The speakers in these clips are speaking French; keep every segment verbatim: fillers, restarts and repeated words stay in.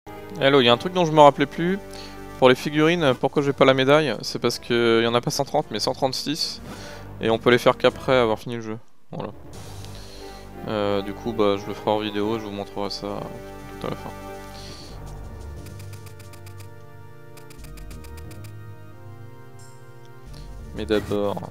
Hello, il y a un truc dont je me rappelais plus. Pour les figurines, pourquoi j'ai pas la médaille? C'est parce qu'il y en a pas cent trente mais cent trente-six. Et on peut les faire qu'après avoir fini le jeu. Voilà. Euh, du coup, bah, je le ferai en vidéo et je vous montrerai ça tout à la fin. Mais d'abord...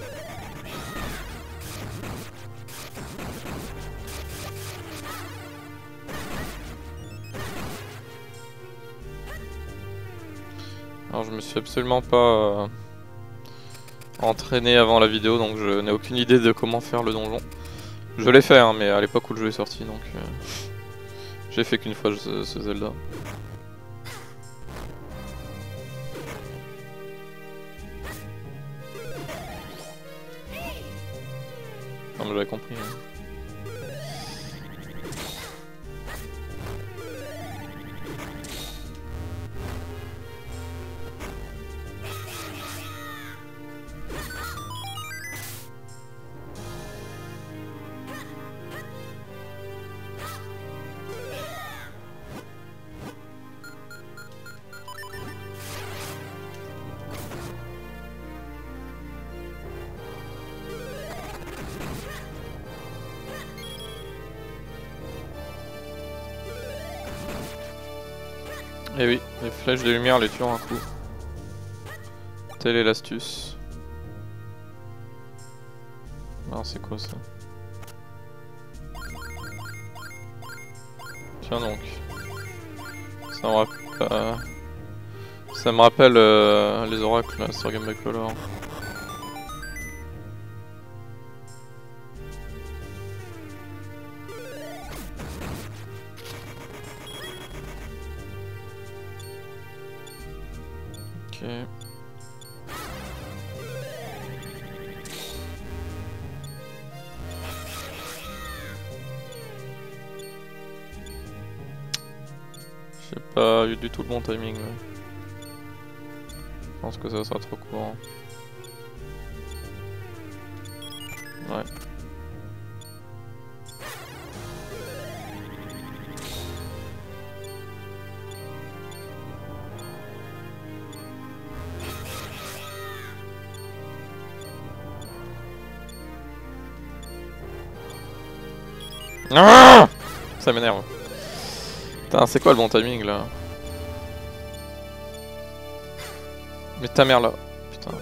Alors je me suis absolument pas euh, entraîné avant la vidéo, donc je n'ai aucune idée de comment faire le donjon. Je l'ai fait, hein, mais à l'époque où le jeu est sorti, donc euh, j'ai fait qu'une fois ce, ce Zelda. Comme j'avais compris. Hein. Et oui, les flèches de lumière les tuent en un coup. Telle est l'astuce. Alors c'est quoi ça? Tiens donc. Ça me rappelle, euh, ça me rappelle euh, les oracles là, sur Game Boy Color. Ok. J'ai pas eu du tout le bon timing là. Je pense que ça sera trop court. Ouais. Ah, ça m'énerve. Putain, c'est quoi le bon timing là? Mais ta mère là. Putain.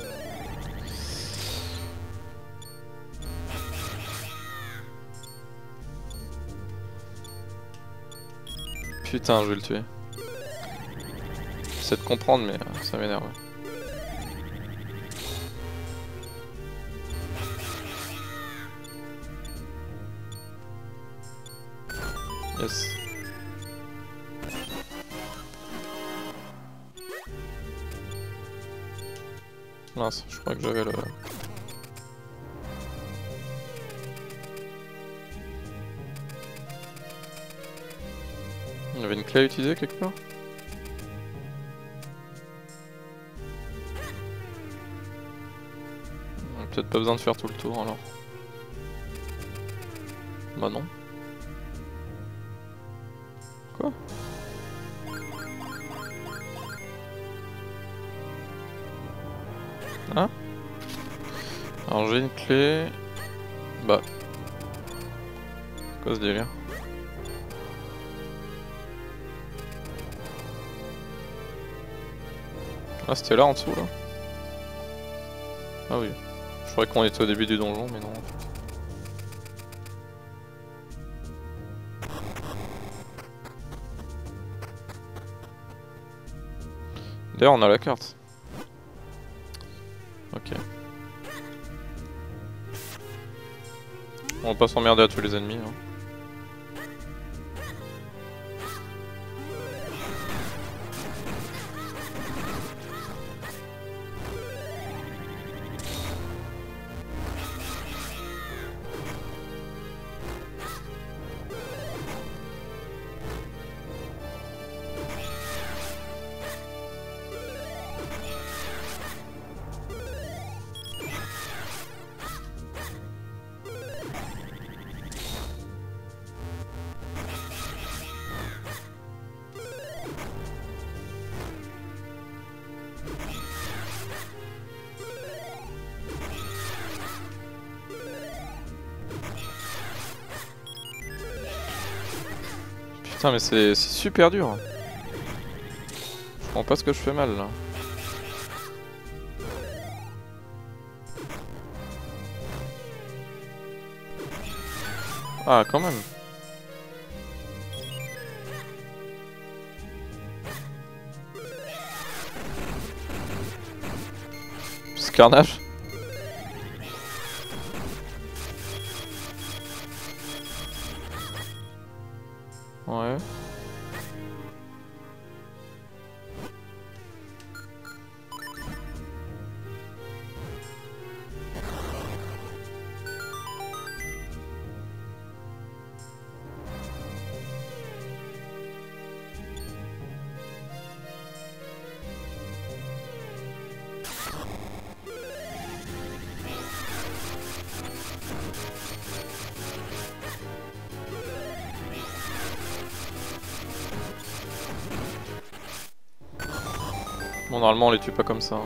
Putain, je vais le tuer. J'essaie de comprendre, mais euh, ça m'énerve. Yes. Mince, je crois que j'avais le... Il y avait une clé à utiliser quelque part? On a peut-être pas besoin de faire tout le tour alors. Bah non. Quoi? Hein? Alors j'ai une clé... Bah... C'est quoi ce délire? Ah c'était là en dessous là? Ah oui. Je croyais qu'on était au début du donjon mais non en fait. D'ailleurs on a la carte. Ok. On va pas s'emmerder à tous les ennemis. Hein. Putain mais c'est super dur. Je comprends pas ce que je fais mal là. Ah quand même. C'est carnage. Ouais. Bon, normalement on les tue pas comme ça. Hein.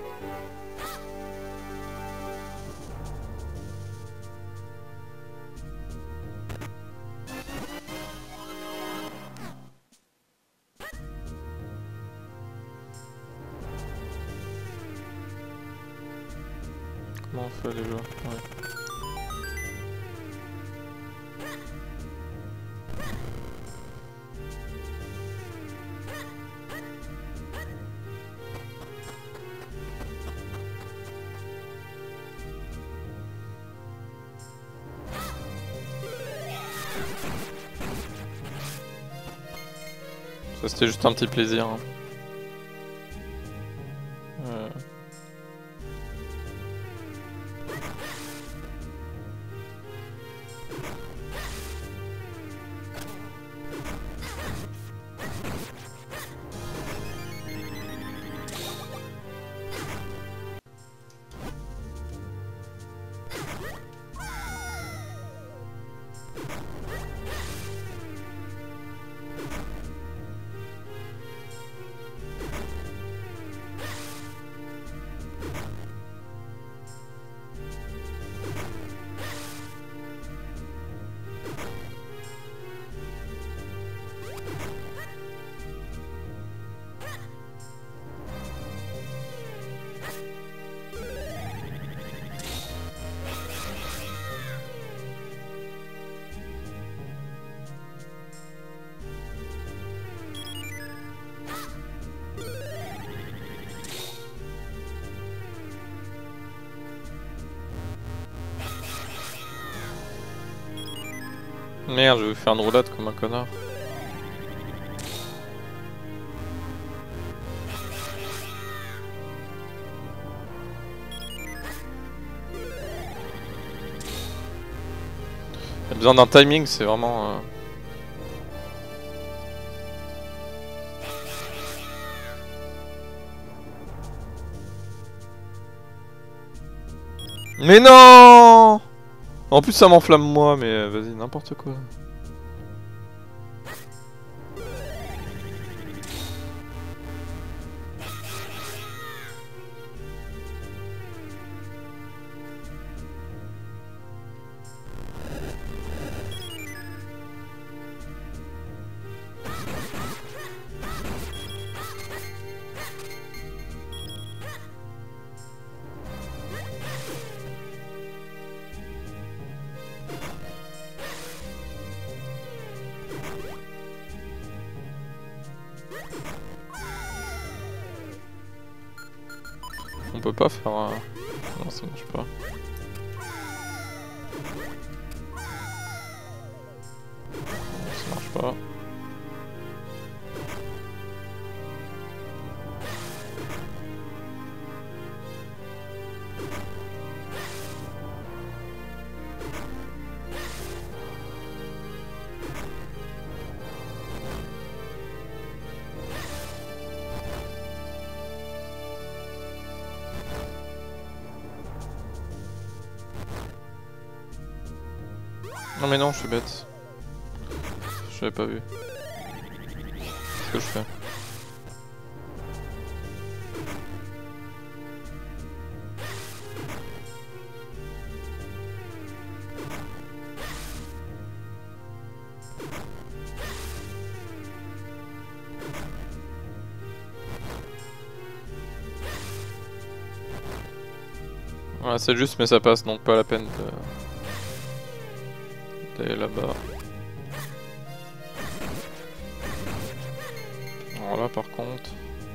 Comment on fait déjà? Ouais. Ça c'était juste un petit plaisir. Hein. Euh... Merde, je vais faire une roulade comme un connard. Il y a besoin d'un timing, c'est vraiment... Euh... Mais non! En plus ça m'enflamme moi, mais euh, vas-y, n'importe quoi. On peut pas faire un... Non, ça marche pas. Ça marche pas. Non mais non, je suis bête. Je l'avais pas vu. Qu'est-ce que je fais? Ouais, c'est juste, mais ça passe, donc pas la peine de... d'aller là-bas. Alors là, par contre...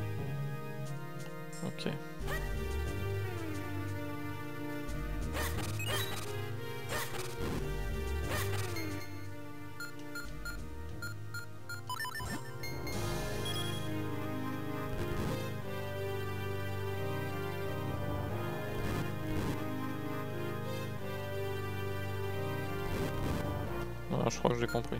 Ok. Voilà, je crois que j'ai compris.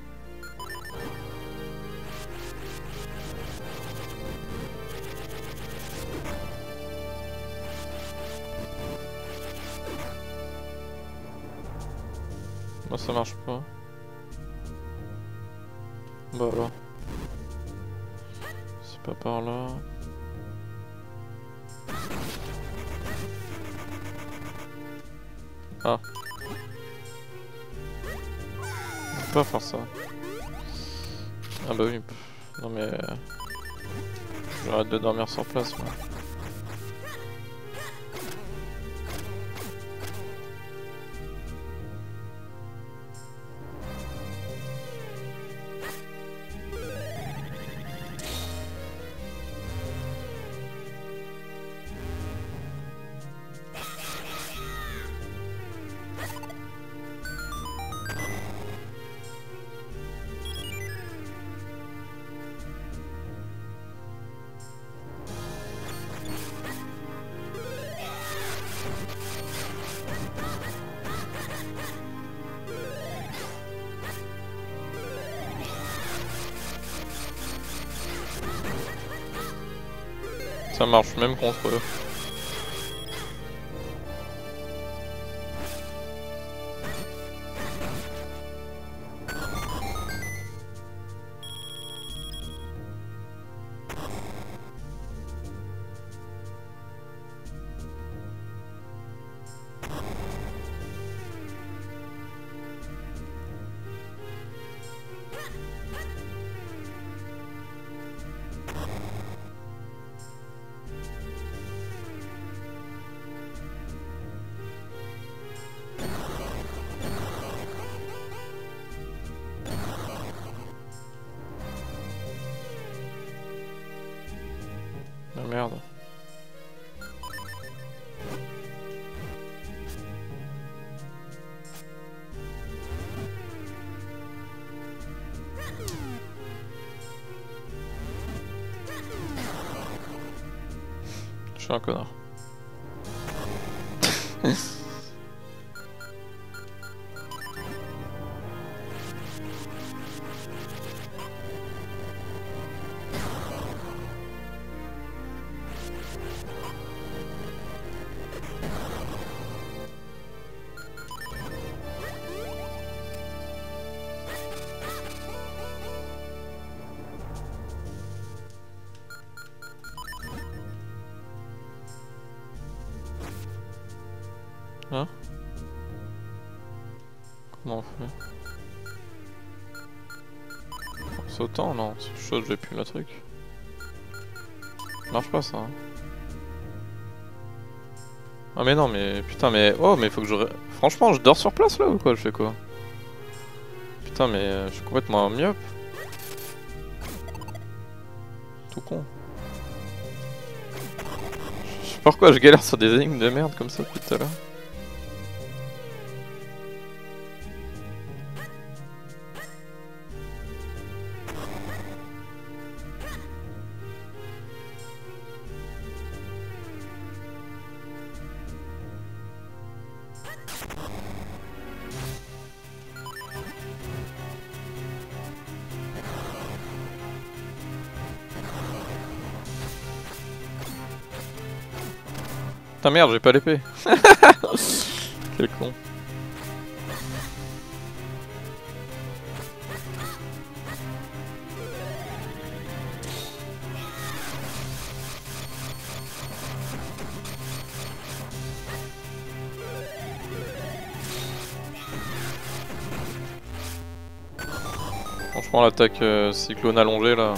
Bah ça marche pas. Bah alors. C'est pas par là. Ah. On peut pas faire ça. Ah bah oui. Non mais... J'arrête de dormir sur place moi. Ça marche même contre eux. Ah merde. Je suis un connard. Hein? Comment on fait? En sautant? Non, c'est chaud, j'ai plus le truc. Ça marche pas ça. Hein. Ah mais non, mais putain, mais oh, mais faut que je... Franchement, je dors sur place là ou quoi? Je fais quoi? Putain, mais euh, je suis complètement myope. Tout con. Je sais pas pourquoi je galère sur des énigmes de merde comme ça depuis tout à l'heure. Putain merde, j'ai pas l'épée. Quel con. Franchement l'attaque euh, cyclone allongée là,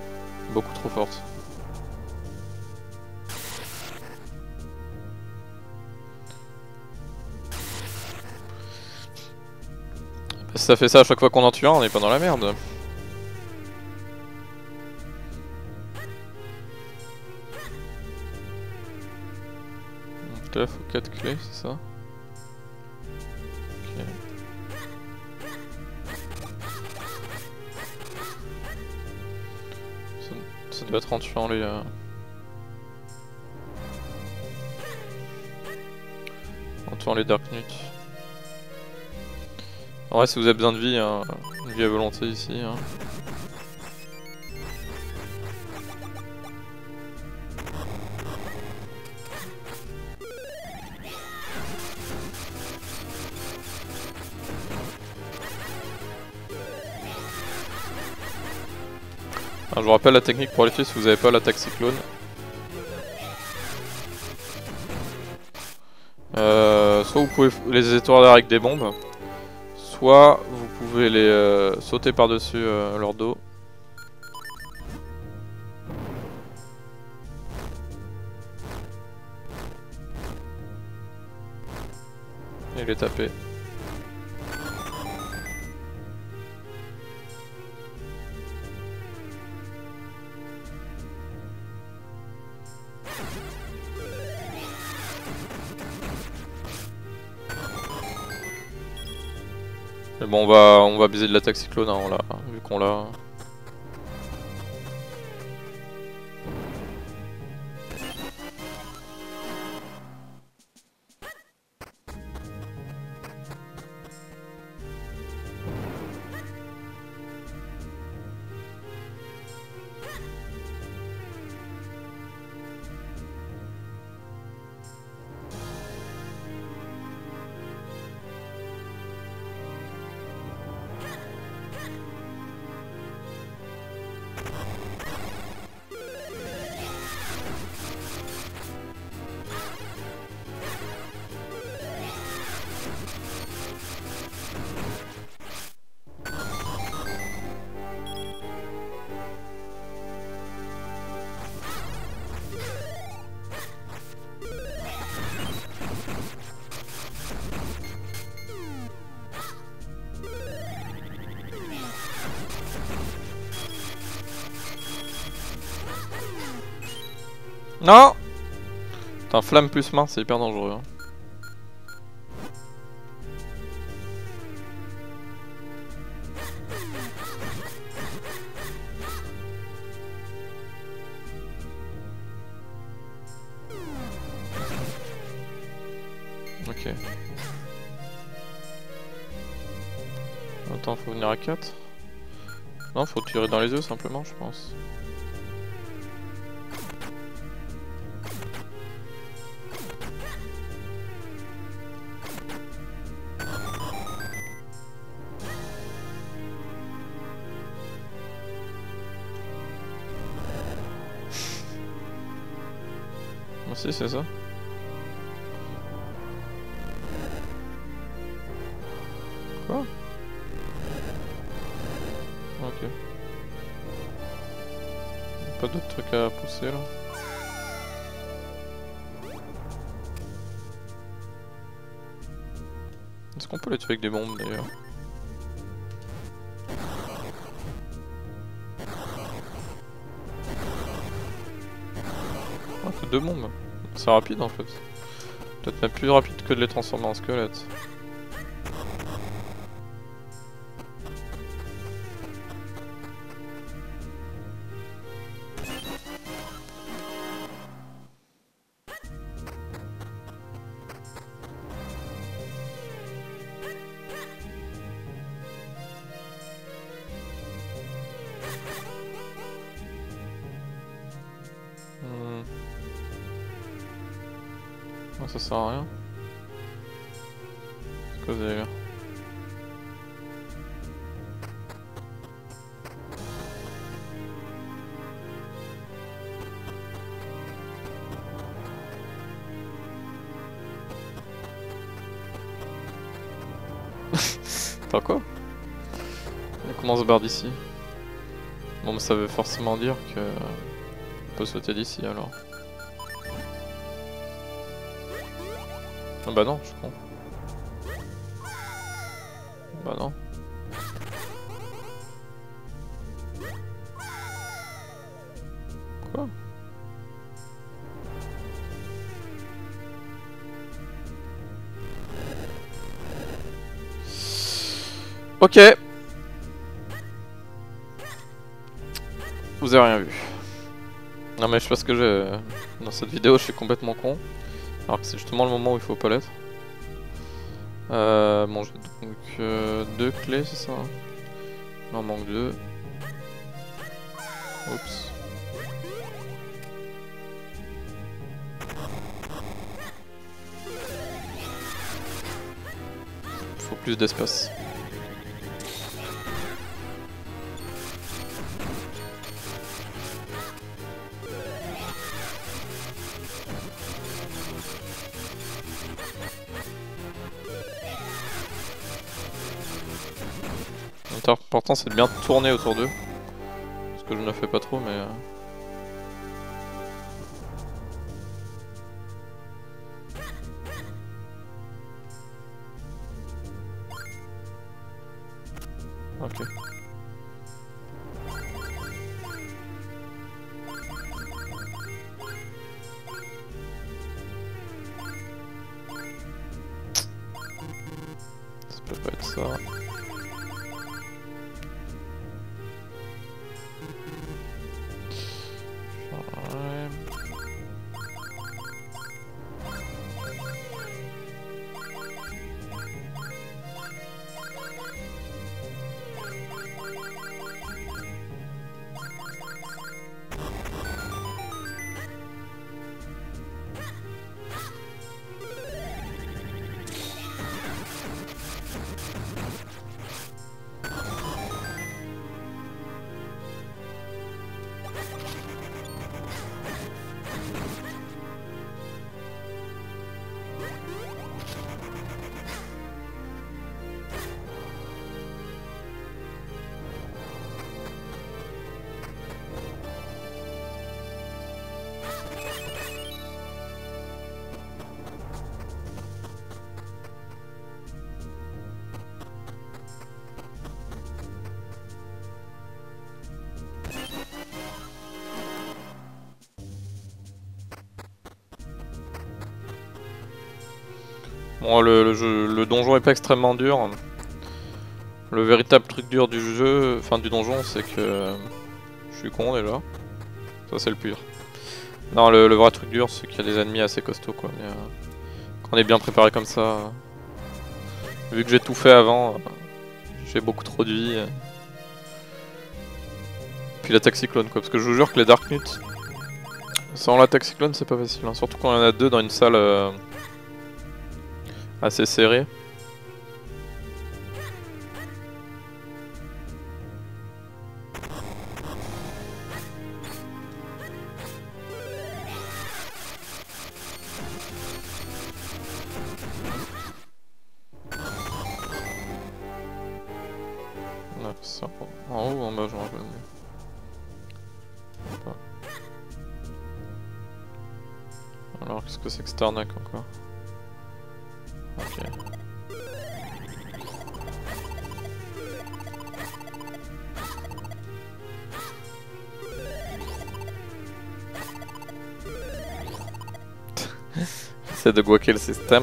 beaucoup trop forte. ça fait ça à chaque fois qu'on en tue un, on est pas dans la merde. Donc là, faut quatre clés, c'est ça? Ok. Ça, ça doit être en tuant les... Euh... en tuant les Darknuts. En vrai, si vous avez besoin de vie, hein, une vie à volonté ici. Hein. Alors, je vous rappelle la technique pour les filles si vous n'avez pas l'attaque cyclone. Euh, soit vous pouvez les étourdir avec des bombes, soit vous pouvez les euh, sauter par-dessus euh, leur dos. Et les taper. Mais bon, on va, on va baiser de l'attaque cyclone, hein, on l'a, vu qu'on l'a. Non! Putain, flamme plus main, c'est hyper dangereux. Hein. Ok. Attends, faut venir à quatre. Non, faut tirer dans les œufs simplement, je pense. Si, c'est ça. Quoi? Ok. Pas d'autres trucs à pousser là. Est-ce qu'on peut les tuer avec des bombes d'ailleurs? Ah, que deux bombes. C'est rapide en fait. Peut-être même plus rapide que de les transformer en squelettes. Non, ça sert à rien. C'est quoi ce délire? Attends quoi? Comment se barre d'ici? Bon, mais ça veut forcément dire que on peut sauter d'ici alors. Ah bah non, je suis con. Bah non. Quoi? Ok. Vous avez rien vu. Non mais je sais pas ce que j'ai... Dans cette vidéo je suis complètement con. Alors que c'est justement le moment où il faut pas l'être. Euh, bon j'ai donc euh, deux clés c'est ça hein. Il en manque deux. Oups. Il faut plus d'espace. L'important c'est de bien tourner autour d'eux. Ce que je ne fais pas trop mais... Euh... Ok. Ça peut pas être ça. Bon, le, le, jeu, le donjon est pas extrêmement dur. Le véritable truc dur du jeu, enfin du donjon, c'est que je suis con déjà. Ça c'est le pire. Non, le, le vrai truc dur, c'est qu'il y a des ennemis assez costauds quoi. Mais, euh, quand on est bien préparé comme ça, euh, vu que j'ai tout fait avant, euh, j'ai beaucoup trop de vie. Euh, puis l'attaque cyclone quoi, parce que je vous jure que les Dark Knights, sans l'attaque cyclone c'est pas facile, hein. Surtout quand il y en a deux dans une salle euh, assez serrée. Ça, en haut ou en bas, je me rappelle mieux. Alors, qu'est-ce que c'est que cette arnaque encore? Ok. J'essaie de guaquer le système.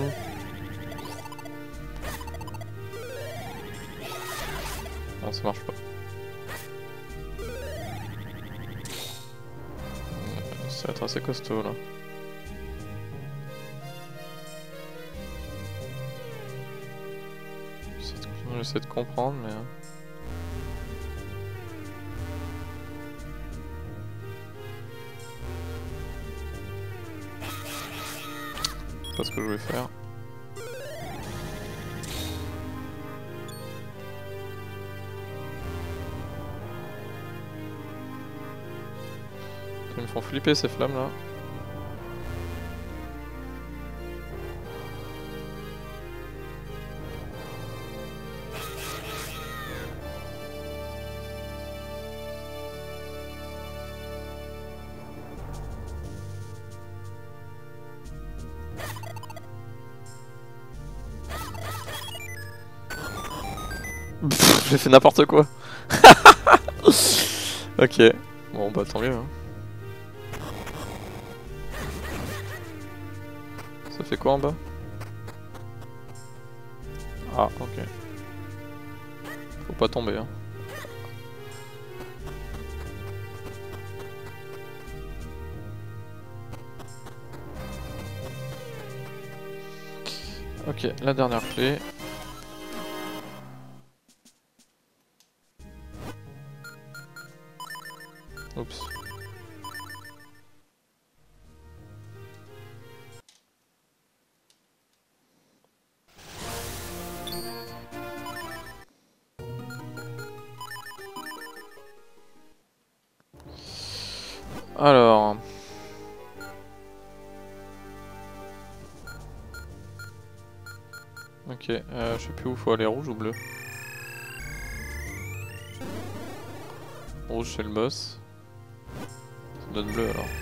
Non, ça marche pas. Ça va être assez costaud là. J'essaie de comprendre mais... C'est pas ce que je voulais faire. Ils me font flipper ces flammes là. J'ai fait n'importe quoi. Ok, bon bah tant mieux hein. Ça fait quoi en bas? Ah, ok. Faut pas tomber, hein. Ok, la dernière clé. Oups. Alors... Ok, euh, je sais plus où faut aller, rouge ou bleu? Rouge c'est le boss. Ça donne bleu alors.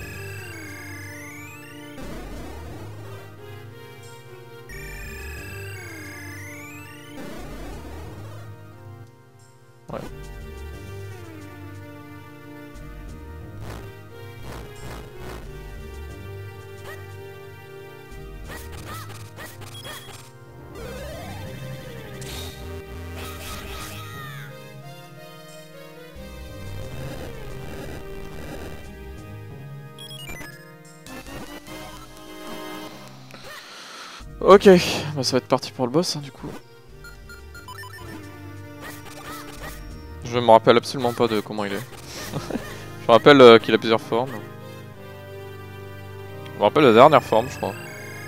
Ouais. Ok, bah ça va être parti pour le boss hein, du coup. Je me rappelle absolument pas de comment il est. Je me rappelle euh, qu'il a plusieurs formes. Je me rappelle la dernière forme je crois.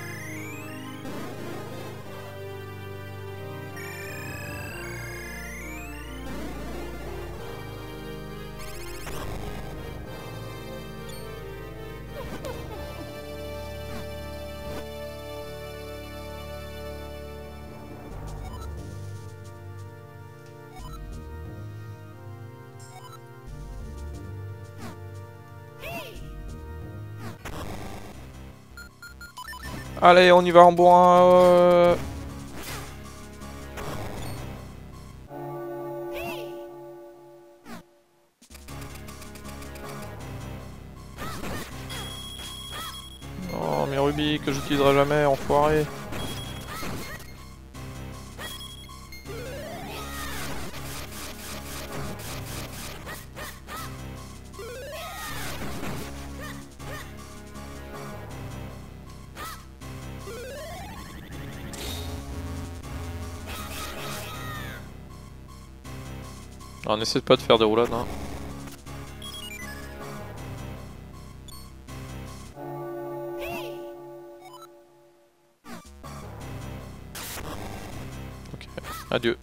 Allez, on y va en bois. Euh... Oh, mes rubis que j'utiliserai jamais, enfoiré. Alors, n'essaie pas de faire des roulades, hein. Ok, adieu.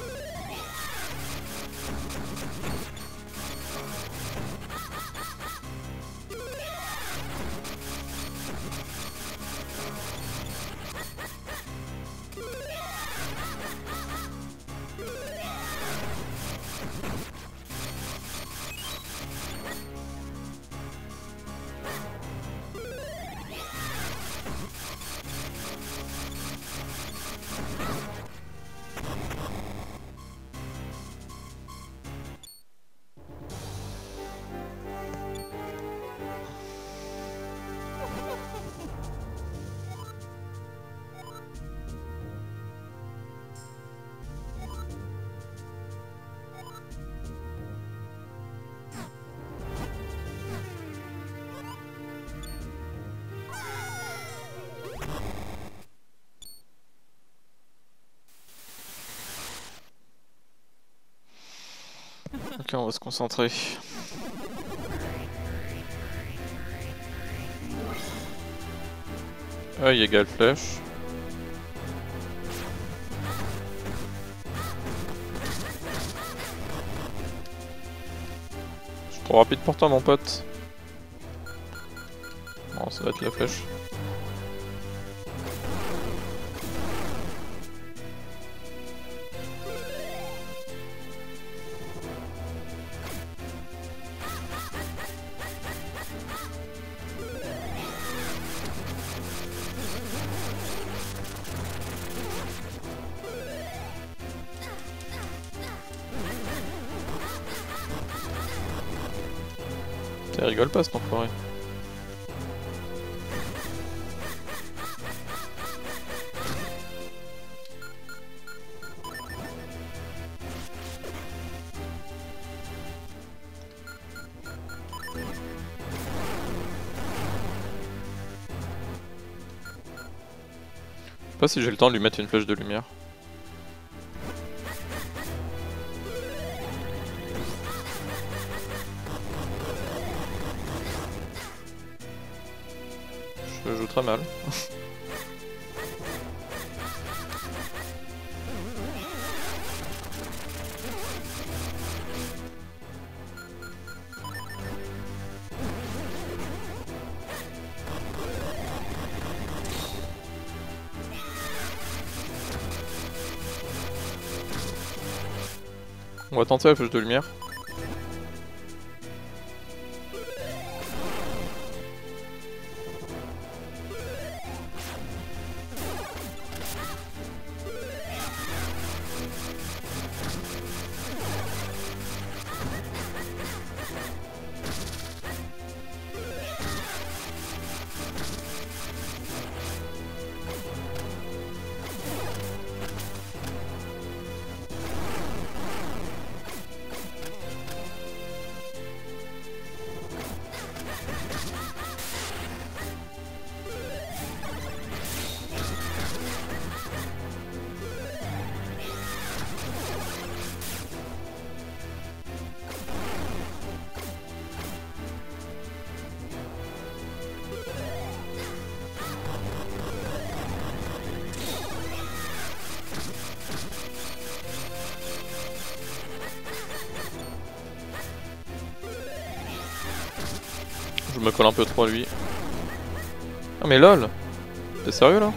Ok, on va se concentrer. Œil égale flèche. Je suis trop rapide pour toi mon pote. Bon, ça va être la flèche. Ça rigole pas cet enfoiré. pas si j'ai le temps de lui mettre une flèche de lumière. Je joue très mal. On va tenter la flèche de lumière. Je me colle un peu trop à lui. Ah mais lol! T'es sérieux là?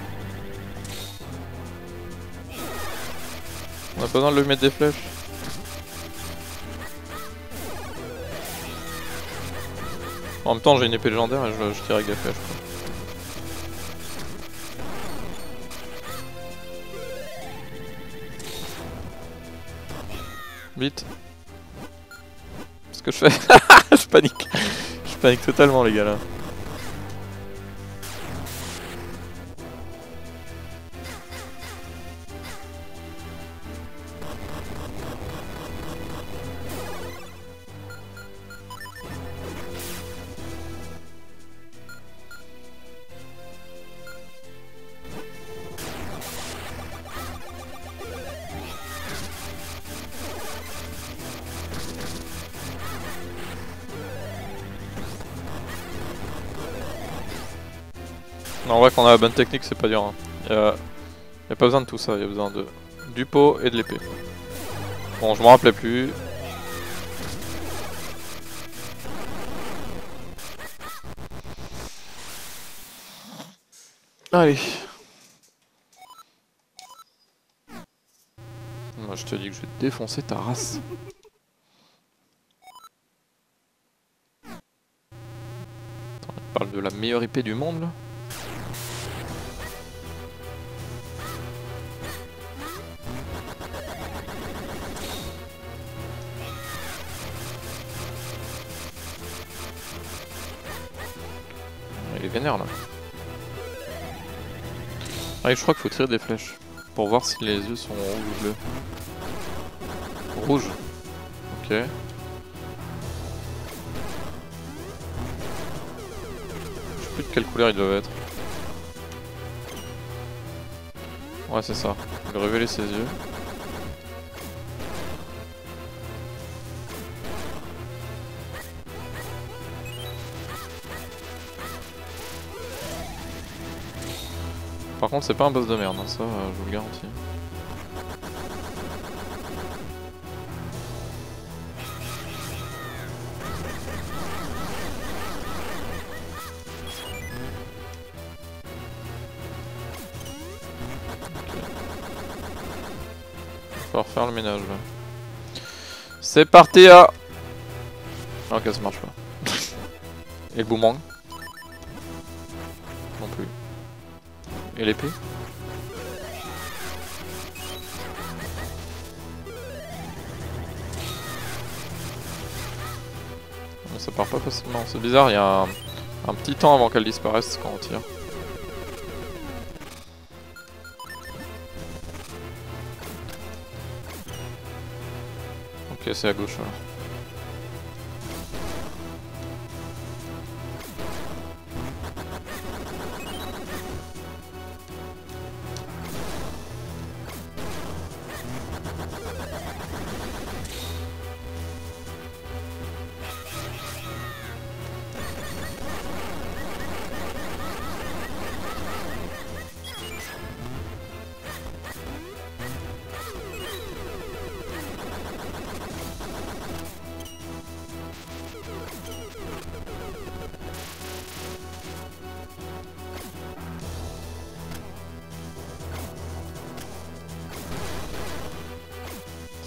On a pas besoin de lui mettre des flèches. En même temps j'ai une épée légendaire et je, je tire avec des flèches quoi. Vite. Ce que je fais. Je panique. Je panique totalement les gars là. Non, en vrai, quand on a la bonne technique, c'est pas dur. Hein. Y a... y a pas besoin de tout ça, y a besoin de du pot et de l'épée. Bon, je m'en rappelais plus. Allez. Moi, je te dis que je vais te défoncer ta race. Attends, on parle de la meilleure épée du monde là. Il est vénère là. Ah, je crois qu'il faut tirer des flèches pour voir si les yeux sont rouges ou bleus. Rouge. Ok. Je sais plus de quelle couleur ils doivent être. Ouais, c'est ça. Il va révéler ses yeux. Par contre, c'est pas un boss de merde, hein, ça, euh, je vous le garantis. On va refaire le ménage là. C'est parti à... Ah, ok, ça marche pas. Et le boomerang? Non plus. Et l'épée? Ça part pas facilement, c'est bizarre, il y a un, un petit temps avant qu'elle disparaisse quand on tire. Ok, c'est à gauche alors.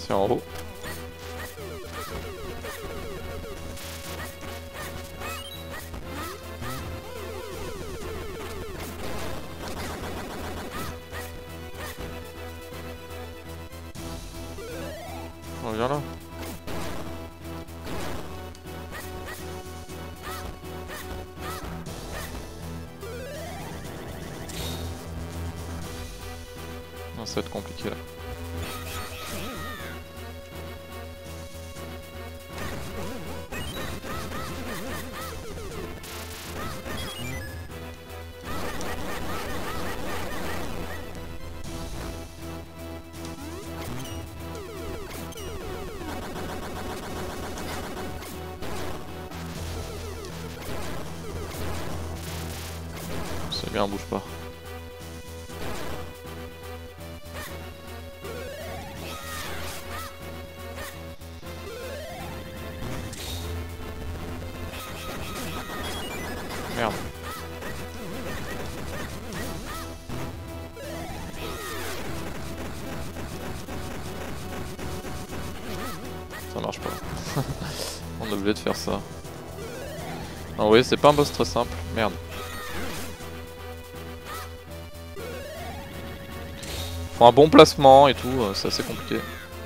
C'est en haut. On vient là. Non, ça va être compliqué là. C'est bien, bouge pas. Merde. Ça marche pas. On est obligé de faire ça. Ah oui, c'est pas un boss très simple. Merde. Faut un bon placement et tout, c'est assez compliqué.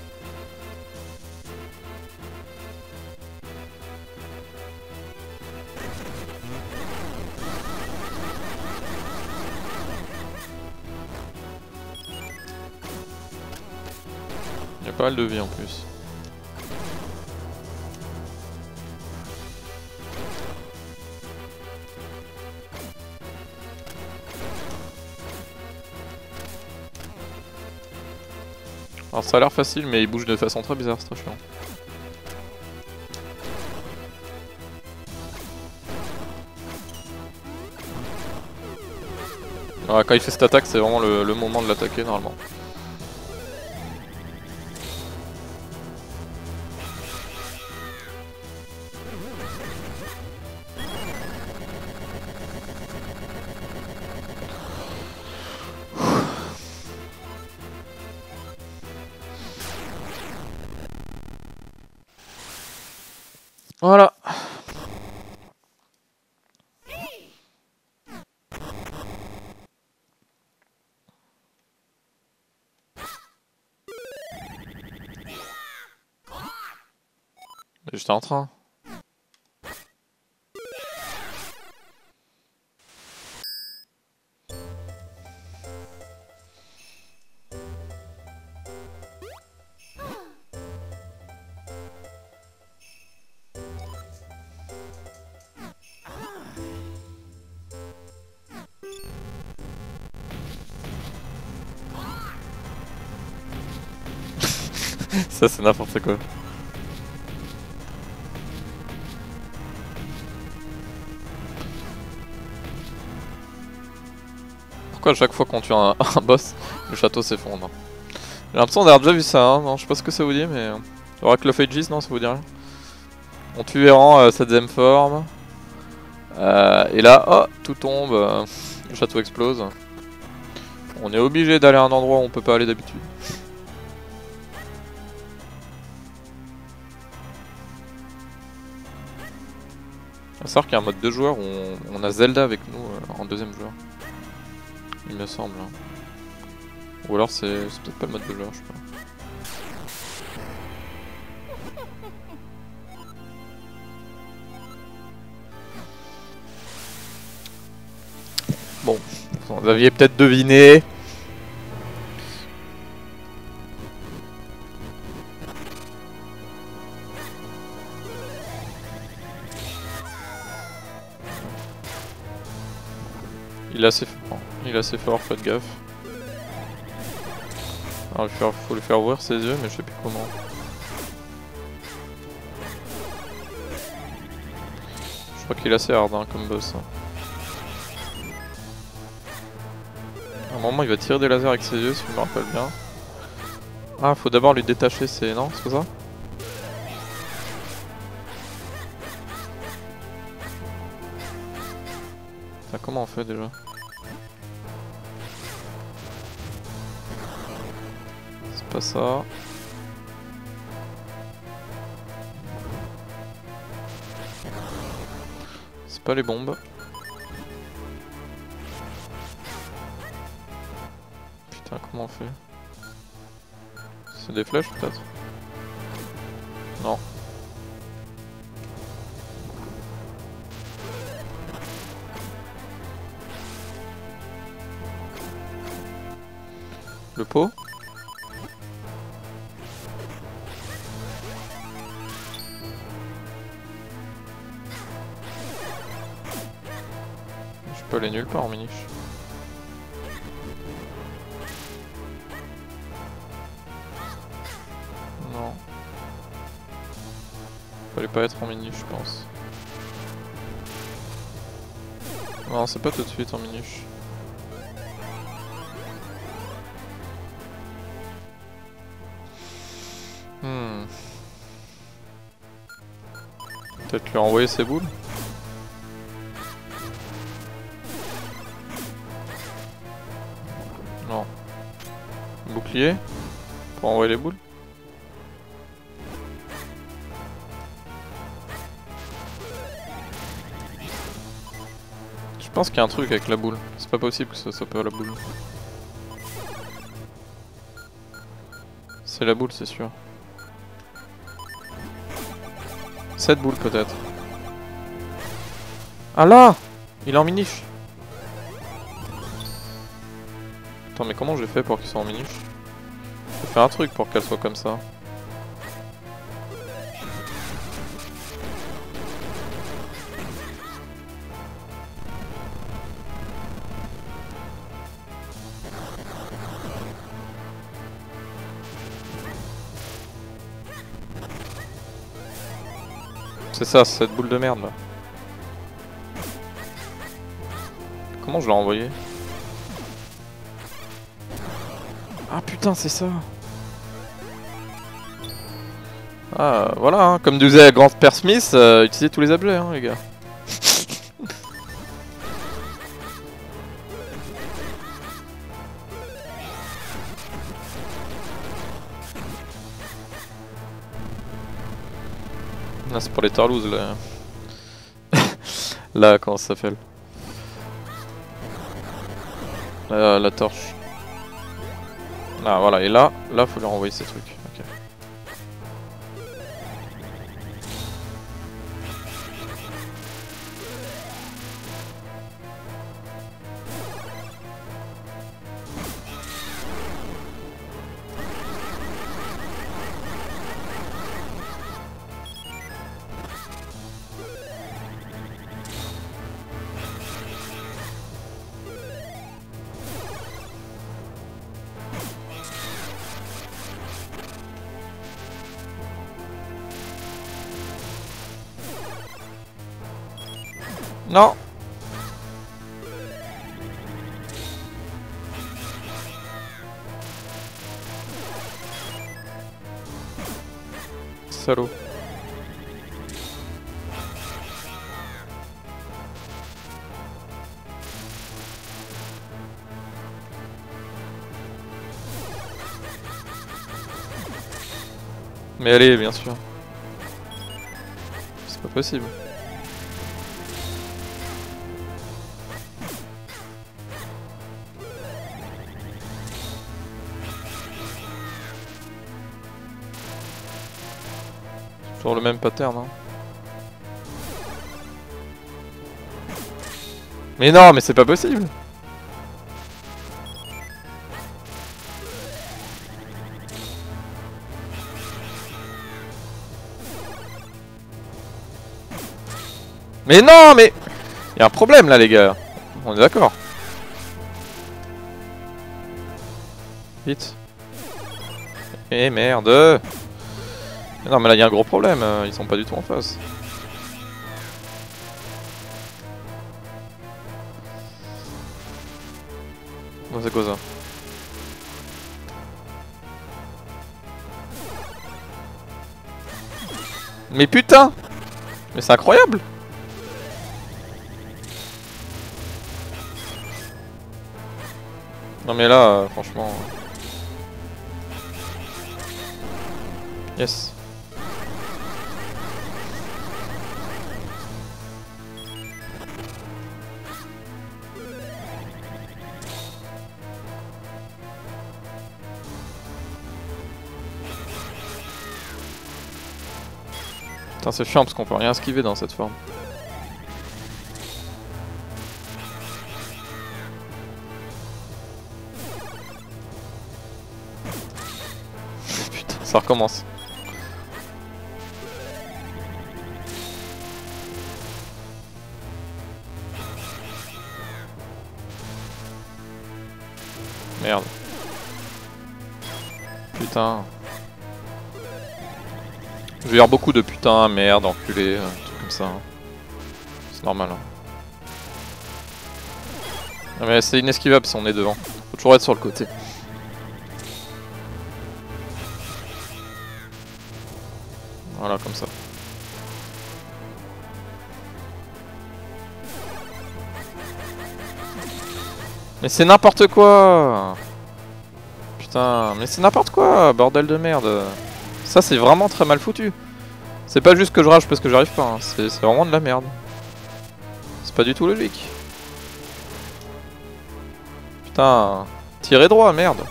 Il y a pas mal de vie en plus. Alors ça a l'air facile mais il bouge de façon très bizarre, c'est très chiant. Alors, quand il fait cette attaque c'est vraiment le, le moment de l'attaquer normalement. Voilà. J'étais en train. Ça c'est n'importe quoi. Pourquoi à chaque fois qu'on tue un, un boss, le château s'effondre? J'ai l'impression d'avoir déjà vu ça, hein. Non, je sais pas ce que ça vous dit, mais... Oracle of Ages, non, ça vous dit rien? On tue Errant, euh, sa deuxième forme. Euh, et là, oh, tout tombe, euh, le château explose. On est obligé d'aller à un endroit où on peut pas aller d'habitude. À savoir qu'il y a un mode deux joueurs où on, on a Zelda avec nous euh, en deuxième joueur. Il me semble. Hein. Ou alors c'est peut-être pas le mode deux joueurs, je sais pas. Bon, vous aviez peut-être deviné. Il est assez fort, il est assez fort, faites gaffe. Alors il faut, faut lui faire ouvrir ses yeux, mais je sais plus comment. Je crois qu'il est assez hard hein, comme boss. À un moment il va tirer des lasers avec ses yeux si je me rappelle bien. Ah, faut d'abord lui détacher ses... Non, c'est pas ça? Ah, comment on fait déjà? C'est pas ça. C'est pas les bombes. Putain, comment on fait? C'est des flèches peut-être? Non. Le pot? Je peux aller nulle part en miniche. Non. Fallait pas être en miniche, je pense. Non, c'est pas tout de suite en miniche. Hmm. Peut-être lui envoyer ses boules. Non. Bouclier pour envoyer les boules. Je pense qu'il y a un truc avec la boule. C'est pas possible que ça soit pas la boule. C'est la boule, c'est sûr. Cette boule peut-être. Ah là! Il est en miniche. Attends, mais comment j'ai fait pour qu'il soit en miniche? J'ai fait un truc pour qu'elle soit comme ça. C'est ça, c'est cette boule de merde là. Comment je l'ai envoyé? Ah putain, c'est ça. Ah voilà, hein, comme disait grand-père Smith, euh, utilisez tous les objets hein les gars. Là c'est pour les tarlouses là. Là comment ça s'appelle? La, la torche. Ah voilà, et là, là faut lui renvoyer ces trucs. Ok. Non. Salaud. Mais allez, bien sûr. C'est pas possible. Toujours le même pattern, hein. Mais non, mais c'est pas possible. Mais non, mais il y a un problème là, les gars. On est d'accord. Vite. Eh merde. Non mais là il y a un gros problème, ils sont pas du tout en face. Bon, c'est quoi ça? Mais putain! Mais c'est incroyable! Non mais là, euh, franchement... Yes. Putain, c'est chiant parce qu'on peut rien esquiver dans cette forme. Putain, ça recommence. Merde. Putain. Je vais dire beaucoup de putain, merde, enculé, un truc comme ça. C'est normal. Hein. Mais c'est inesquivable si on est devant. Faut toujours être sur le côté. Voilà, comme ça. Mais c'est n'importe quoi! Putain, mais c'est n'importe quoi, bordel de merde! Ça, c'est vraiment très mal foutu. C'est pas juste que je rage parce que j'arrive pas, hein. C'est vraiment de la merde. C'est pas du tout logique. Putain, tirez droit, merde!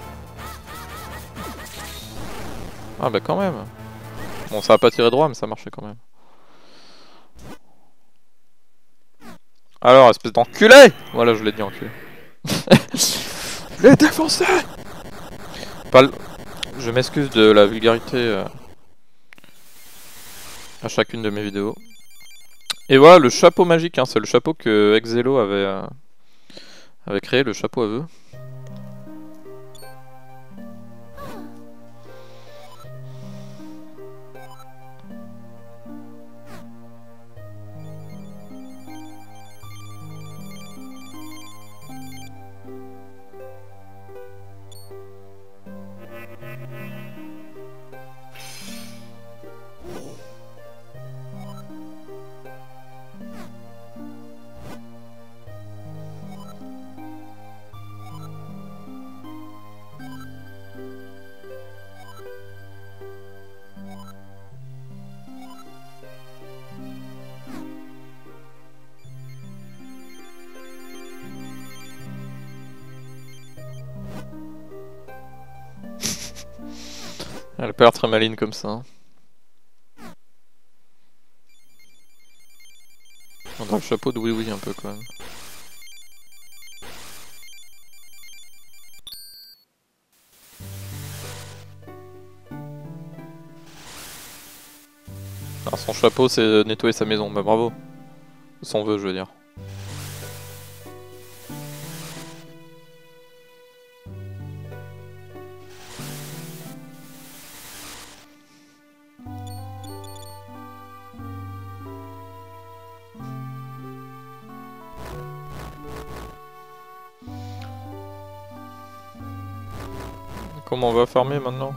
Ah bah quand même. Bon, ça a pas tiré droit, mais ça marchait quand même. Alors, espèce d'enculé! Voilà, je l'ai dit enculé. Je l'ai défoncé! Pas le... Je m'excuse de la vulgarité euh, à chacune de mes vidéos. Et voilà, le chapeau magique, hein, c'est le chapeau que Exelo avait, euh, avait créé, le chapeau à vœux. Elle a pas l'air très maligne comme ça. Hein. On a le chapeau de oui oui un peu quand même. Alors son chapeau c'est nettoyer sa maison, bah bravo. Son vœu je veux dire. Comment on va farmer maintenant?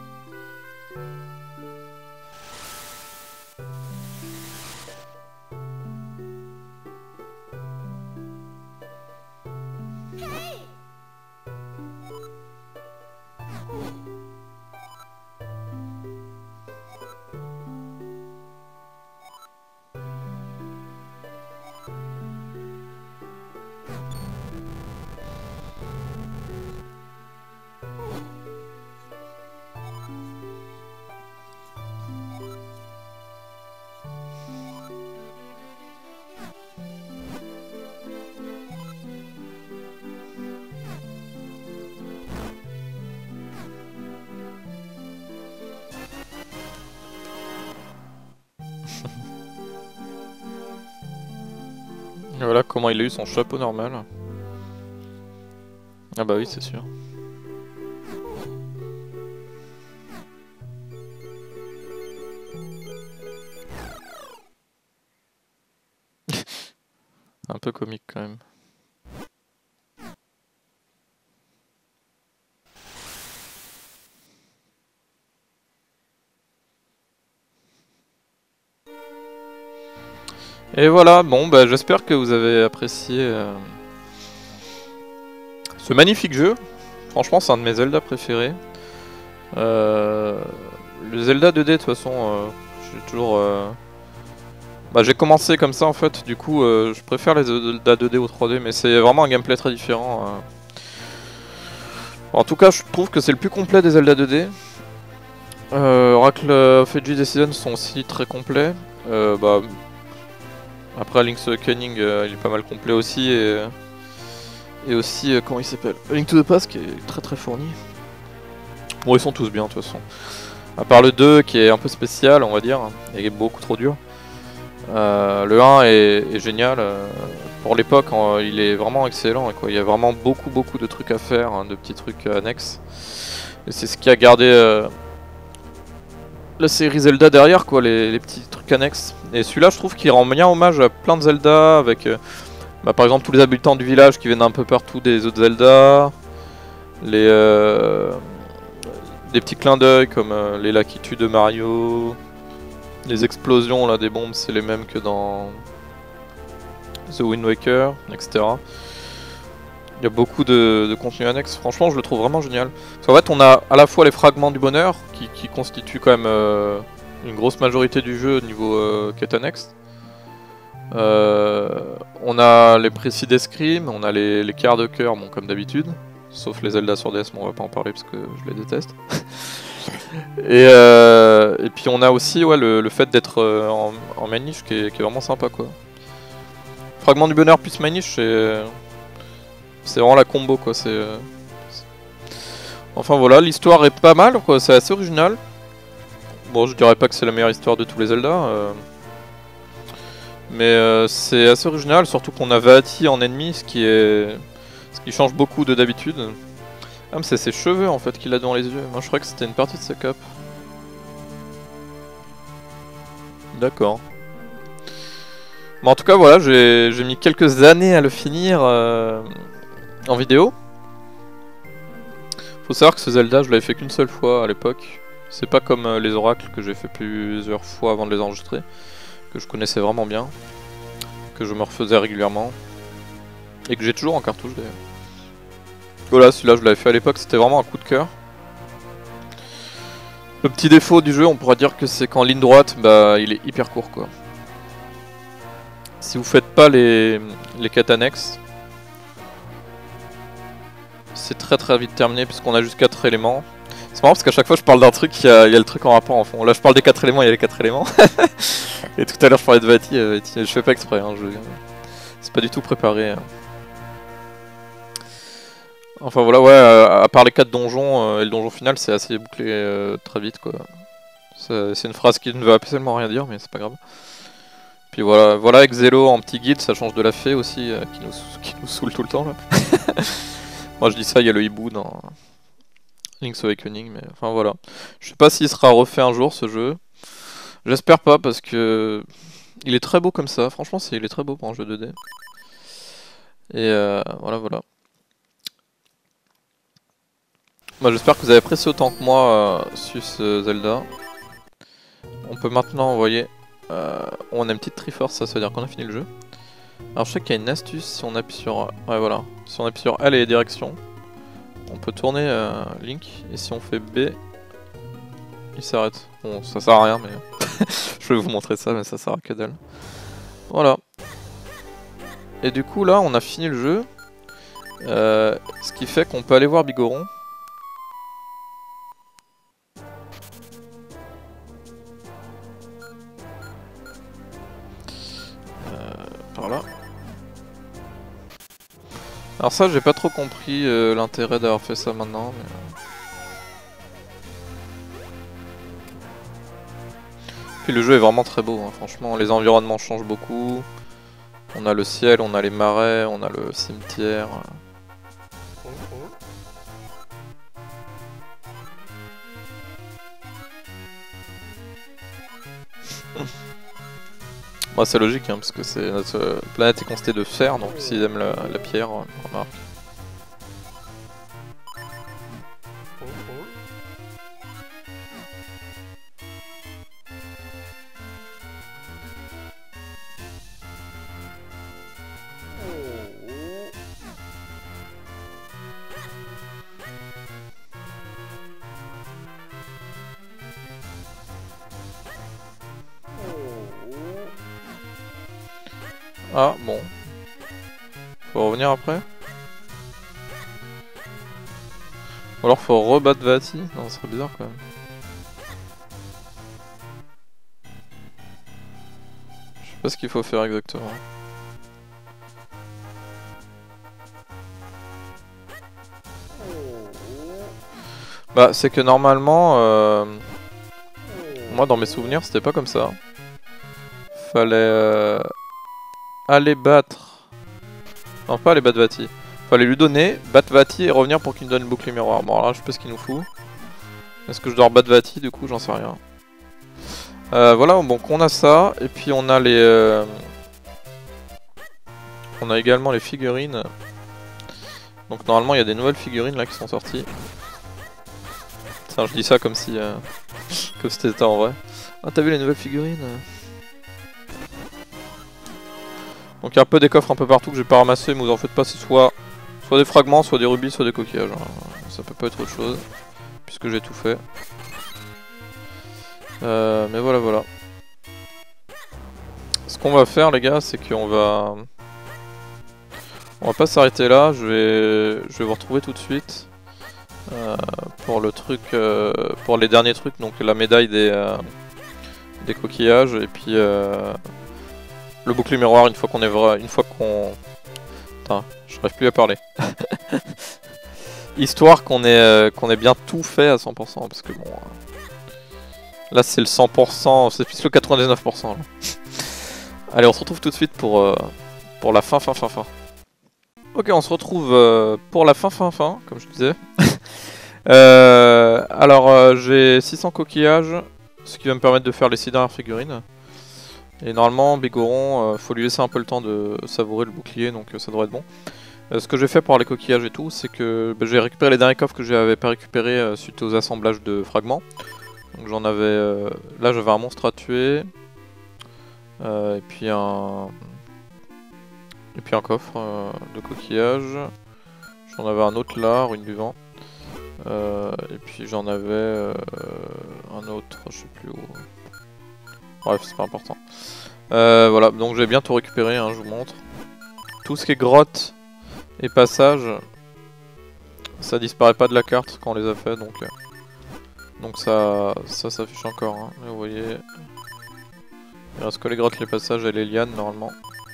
Et voilà comment il a eu son chapeau normal. Ah bah oui, c'est sûr. Un peu comique quand même. Et voilà, bon bah j'espère que vous avez apprécié euh, ce magnifique jeu. Franchement c'est un de mes Zelda préférés. Euh, le Zelda deux D de toute façon, euh, j'ai toujours... Euh, bah j'ai commencé comme ça en fait, du coup euh, je préfère les Zelda deux D au trois D, mais c'est vraiment un gameplay très différent. Euh. En tout cas je trouve que c'est le plus complet des Zelda deux D. Euh, Oracle of Ages et Seasons sont aussi très complets. Euh, bah, après Link's Awakening, euh, il est pas mal complet aussi. Et, et aussi, euh, comment il s'appelle, Link to the Past qui est très très fourni. Bon, ils sont tous bien de toute façon. À part le deux qui est un peu spécial, on va dire, et beaucoup trop dur. Euh, le un est, est génial. Euh, pour l'époque, il est vraiment excellent. Quoi. Il y a vraiment beaucoup beaucoup de trucs à faire, hein, de petits trucs annexes. Et c'est ce qui a gardé euh, la série Zelda derrière, quoi, les, les petits trucs annexes. Et celui-là, je trouve qu'il rend bien hommage à plein de Zelda, avec euh, bah, par exemple tous les habitants du village qui viennent un peu partout des autres Zelda. Les... Euh, des petits clins d'œil comme euh, les Lakitu de Mario, les explosions là des bombes c'est les mêmes que dans The Wind Waker, et cetera. Il y a beaucoup de, de contenu annexe, franchement je le trouve vraiment génial. Parce qu'en fait on a à la fois les fragments du bonheur qui, qui constituent quand même euh, une grosse majorité du jeu au niveau euh, quête annexe. Euh, on a les précis d'escrime, on a les, les quarts de cœur, bon comme d'habitude. Sauf les Zelda sur D S, mais on va pas en parler parce que je les déteste. et, euh, et puis on a aussi ouais, le, le fait d'être euh, en, en main niche qui est, qui est vraiment sympa quoi. Fragment du bonheur plus main niche, c'est c'est vraiment la combo quoi. C'est euh, enfin voilà, l'histoire est pas mal quoi, c'est assez original. Bon, je dirais pas que c'est la meilleure histoire de tous les Zelda, euh, mais euh, c'est assez original, surtout qu'on a Vaati en ennemi, ce qui est Ce qui change beaucoup de d'habitude. Ah mais c'est ses cheveux en fait qu'il a dans les yeux. Moi je crois que c'était une partie de sa cape. D'accord. Mais en tout cas voilà, j'ai mis quelques années à le finir euh, en vidéo. Faut savoir que ce Zelda je l'avais fait qu'une seule fois à l'époque. C'est pas comme euh, les oracles que j'ai fait plusieurs fois avant de les enregistrer. Que je connaissais vraiment bien. Que je me refaisais régulièrement. Et que j'ai toujours en cartouche d'ailleurs. Voilà, celui-là je l'avais fait à l'époque, c'était vraiment un coup de cœur. Le petit défaut du jeu, on pourrait dire que c'est qu'en ligne droite, bah il est hyper court quoi. Si vous faites pas les, les quêtes annexes, c'est très très vite terminé puisqu'on a juste quatre éléments. C'est marrant parce qu'à chaque fois je parle d'un truc, il y, a, il y a le truc en rapport en fond. Là je parle des quatre éléments, il y a les quatre éléments. Et tout à l'heure je parlais de Vaati, euh, je fais pas exprès, hein, je... c'est pas du tout préparé. Hein. Enfin voilà, ouais, euh, à part les quatre donjons euh, et le donjon final, c'est assez bouclé euh, très vite quoi. C'est une phrase qui ne veut absolument rien dire, mais c'est pas grave. Puis voilà, voilà avec Zelo en petit guide, ça change de la fée aussi, euh, qui, nous, qui nous saoule tout le temps là. Moi je dis ça, il y a le hibou dans Link's Awakening, mais enfin voilà. Je sais pas s'il sera refait un jour ce jeu. J'espère pas parce que il est très beau comme ça, franchement c'est il est très beau pour un jeu deux D. Et euh, voilà voilà. Bah, j'espère que vous avez apprécié autant que moi euh, sur ce Zelda. On peut maintenant envoyer... Euh, on a une petite Triforce, ça, ça veut dire qu'on a fini le jeu. Alors je sais qu'il y a une astuce, si on appuie sur... Ouais voilà, si on appuie sur L et direction, on peut tourner euh, Link, et si on fait B, il s'arrête. Bon, ça sert à rien, mais... je vais vous montrer ça, mais ça sert à que dalle. Voilà. Et du coup là, on a fini le jeu. Euh, ce qui fait qu'on peut aller voir Bigoron. Par là. Alors ça j'ai pas trop compris euh, l'intérêt d'avoir fait ça maintenant mais... Puis le jeu est vraiment très beau hein, franchement les environnements changent beaucoup. On a le ciel, on a les marais, on a le cimetière. Bah c'est logique hein, parce que c'est notre planète est constituée de fer, donc s'ils aiment la, la pierre, on remarque. Ah bon. Faut revenir après. Ou alors faut rebattre Vaati. Non, ce serait bizarre quand même. pas ce qu'il faut faire exactement. Bah c'est que normalement, euh... moi dans mes souvenirs c'était pas comme ça. Fallait euh... aller battre... Non pas aller battre Vati. Fallait lui donner, battre Vati et revenir pour qu'il nous donne le bouclier miroir. Bon alors là je sais pas ce qu'il nous fout. Est-ce que je dois rebattre Vati du coup, j'en sais rien. Euh, voilà, donc on a ça, et puis on a les... Euh... On a également les figurines. Donc normalement il y a des nouvelles figurines là qui sont sorties. Tiens, je dis ça comme si... Euh... comme si c'était en vrai. Ah t'as vu les nouvelles figurines? Donc il y a un peu des coffres un peu partout que j'ai pas ramassé, mais vous en faites pas, c'est soit... soit des fragments, soit des rubis, soit des coquillages. Ça peut pas être autre chose, puisque j'ai tout fait. Euh, mais voilà, voilà. Ce qu'on va faire les gars, c'est qu'on va... On va pas s'arrêter là, je vais... je vais vous retrouver tout de suite. Euh, pour le truc... Euh, pour les derniers trucs, donc la médaille des... Euh, des coquillages, et puis... Euh, le bouclier miroir une fois qu'on est vrai... Une fois qu'on... Putain, je n'arrive plus à parler. Histoire qu'on ait, euh, qu'on ait bien tout fait à cent pour cent, parce que bon... Euh, là c'est le cent pour cent, c'est plus le quatre-vingt-dix-neuf pour cent. Là. Allez, on se retrouve tout de suite pour, euh, pour la fin, fin, fin, fin. Ok, on se retrouve euh, pour la fin, fin, fin, comme je disais. euh, alors, euh, j'ai six cents coquillages, ce qui va me permettre de faire les six dernières figurines. Et normalement, Bigoron, euh, faut lui laisser un peu le temps de savourer le bouclier, donc euh, ça devrait être bon. Euh, ce que j'ai fait pour les coquillages et tout, c'est que bah, j'ai récupéré les derniers coffres que j'avais pas récupérés euh, suite aux assemblages de fragments. Donc j'en avais... Euh, là, j'avais un monstre à tuer. Euh, et puis un... Et puis un coffre euh, de coquillages. J'en avais un autre là, ruine du vent. Euh, et puis j'en avais euh, un autre, je sais plus où. Bref, c'est pas important. Euh, voilà, donc j'ai bien tout récupéré, hein, je vous montre. Tout ce qui est grotte et passage, ça disparaît pas de la carte quand on les a fait, donc euh, donc ça ça s'affiche encore. Hein. Vous voyez, il reste que les grottes, les passages et les lianes normalement.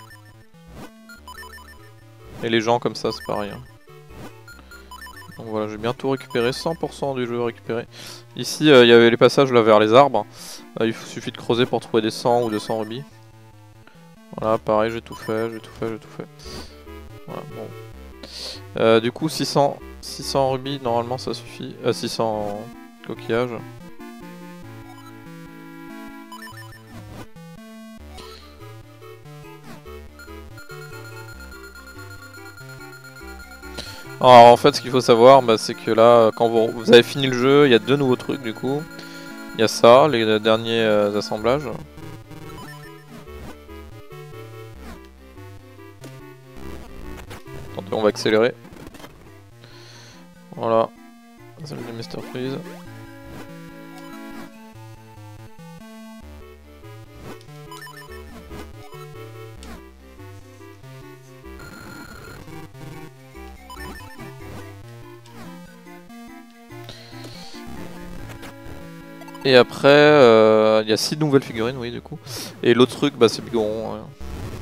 Et les gens comme ça, c'est pareil. Hein. Donc voilà, j'ai bien tout récupéré, cent pour cent du jeu récupéré. Ici, il euh, y avait les passages là vers les arbres. Euh, il suffit de creuser pour trouver des cent ou deux cents rubis. Voilà, pareil, j'ai tout fait, j'ai tout fait, j'ai tout fait. Voilà, bon. Euh, du coup, six cents, six cents rubis, normalement ça suffit. Euh, six cents coquillages. Alors en fait, ce qu'il faut savoir, bah, c'est que là, quand vous, vous avez fini le jeu, il y a deux nouveaux trucs du coup. Il y a ça, les derniers euh, assemblages. Attendez, on va accélérer. Voilà. Salut de mister Freeze. Et après, il euh, y a six nouvelles figurines, oui, du coup. Et l'autre truc, bah, c'est Bigoron. Ouais.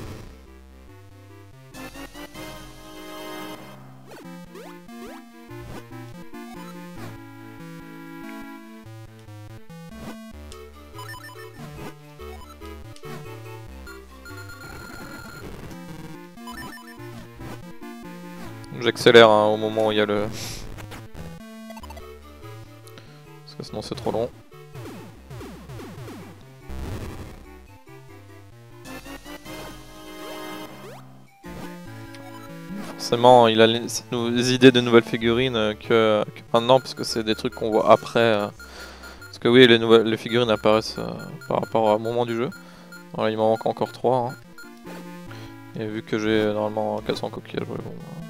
J'accélère hein, au moment où il y a le... Parce que sinon c'est trop long. Forcément, il a les, les idées de nouvelles figurines euh, que, que maintenant, parce que c'est des trucs qu'on voit après. Euh, parce que oui, les, nouvelles, les figurines apparaissent euh, par rapport au moment du jeu. Voilà, il m'en manque encore trois. Hein. Et vu que j'ai normalement quatre cents coquillages, ouais, bon... Euh,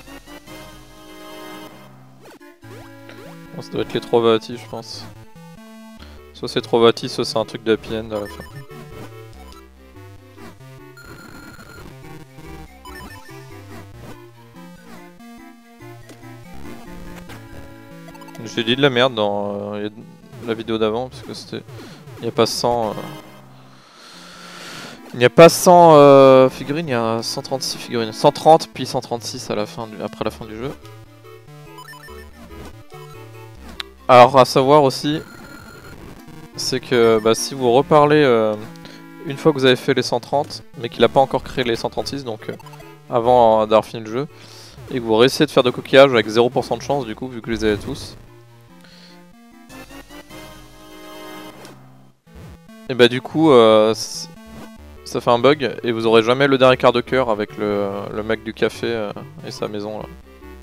Bon, ça doit être les trois Vati, je pense. Soit c'est trop bâti, soit c'est un truc de happy end à la fin. J'ai dit de la merde dans euh, la vidéo d'avant parce que c'était... Il n'y a pas cent... Euh... Il n'y a pas cent euh, figurines, il y a cent trente-six figurines. cent trente puis cent trente-six à la fin du... après la fin du jeu. Alors à savoir aussi, c'est que bah, si vous reparlez euh, une fois que vous avez fait les cent trente, mais qu'il n'a pas encore créé les cent trente-six, donc euh, avant euh, d'avoir fini le jeu, et que vous réussissez de faire de coquillages avec zéro pour cent de chance du coup, vu que je les avez tous, et bah du coup, euh, ça fait un bug, et vous aurez jamais le dernier quart de cœur avec le, le mec du café euh, et sa maison là.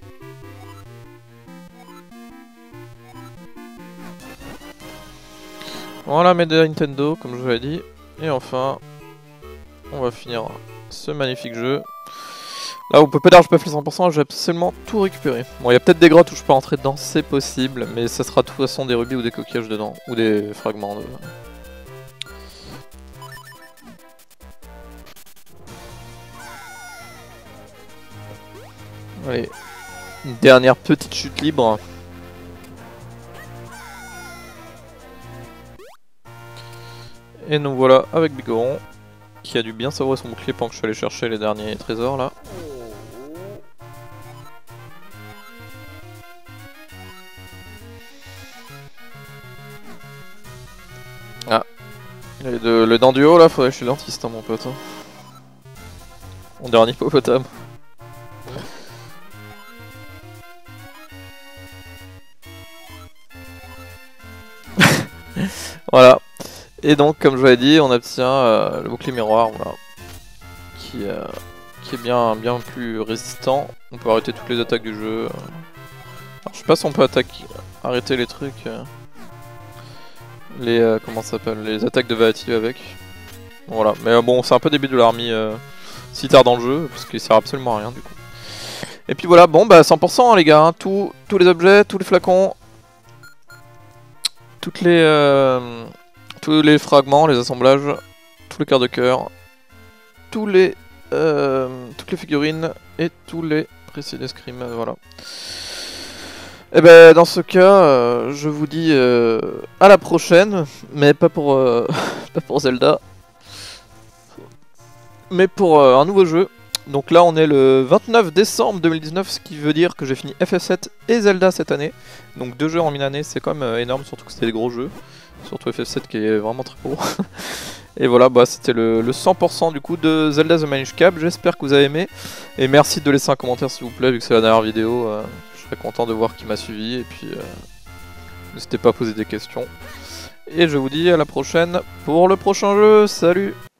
Voilà, médaille Nintendo, comme je vous l'ai dit. Et enfin, on va finir ce magnifique jeu. Là, on peut pas dire que je peux faire cent pour cent, j'ai absolument tout récupéré. Bon, il y a peut-être des grottes où je peux rentrer dedans, c'est possible, mais ça sera de toute façon des rubis ou des coquillages dedans, ou des fragments de... Allez, une dernière petite chute libre. Et nous voilà avec Bigoron, qui a dû bien savourer son bouclier pendant que je suis allé chercher les derniers trésors là. Ah, et de, le dent du haut là, faudrait que je suis dentiste hein, mon pote. Hein. On dernier hippopotame. Voilà. Et donc, comme je vous l'ai dit, on obtient euh, le bouclier miroir, voilà, qui, euh, qui est bien, bien plus résistant. On peut arrêter toutes les attaques du jeu. Alors, je sais pas si on peut attaquer, arrêter les trucs, euh, les euh, comment ça s'appelle, les attaques de Vaati avec. Voilà, mais euh, bon, c'est un peu début de l'armée euh, si tard dans le jeu, parce qu'il sert absolument à rien du coup. Et puis voilà, bon bah cent pour cent hein, les gars, hein, tout, tous les objets, tous les flacons, toutes les euh, tous les fragments, les assemblages, tous les quarts de cœur, tous les euh, toutes les figurines et tous les précédents scrims, voilà. Et ben dans ce cas, euh, je vous dis euh, à la prochaine, mais pas pour euh, pas pour Zelda, mais pour euh, un nouveau jeu. Donc là on est le vingt-neuf décembre deux mille dix-neuf, ce qui veut dire que j'ai fini F F sept et Zelda cette année. Donc deux jeux en une année, c'est quand même euh, énorme, surtout que c'était des gros jeux. Surtout F F sept qui est vraiment très beau. Et voilà, bah c'était le, le cent pour cent du coup de Zelda The Minish Cap. J'espère que vous avez aimé. Et merci de laisser un commentaire s'il vous plaît, vu que c'est la dernière vidéo. Euh, je serais content de voir qui m'a suivi. Et puis euh, n'hésitez pas à poser des questions. Et je vous dis à la prochaine pour le prochain jeu. Salut!